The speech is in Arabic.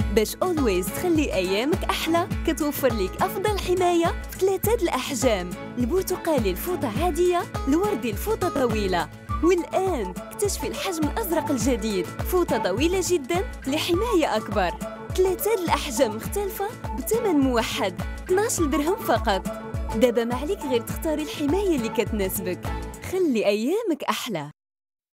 باش اولويز تخلي ايامك احلى كتوفر ليك افضل حمايه في ثلاثه الاحجام: البرتقالي الفوطه عاديه، الوردي الفوطه طويله، والان اكتشفي الحجم الازرق الجديد، فوطه طويله جدا لحمايه اكبر. ثلاثه الاحجام مختلفه بثمن موحد، 12 درهم فقط. دابا ما عليك غير تختاري الحمايه اللي كتناسبك. خلي ايامك احلى.